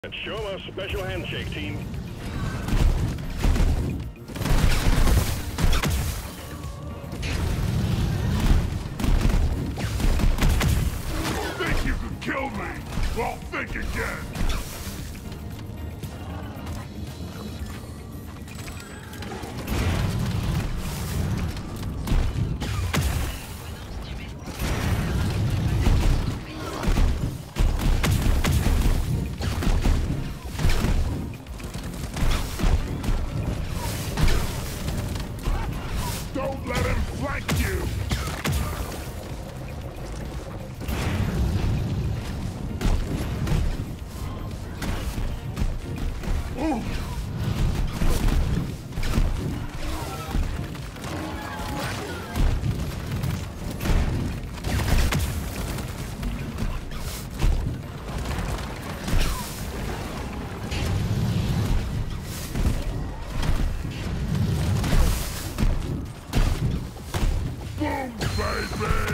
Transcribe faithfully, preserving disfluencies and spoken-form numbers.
Show us special handshake, team. Think you can kill me? Well, think again. Don't let him flank you! Ooh. Boom, baby!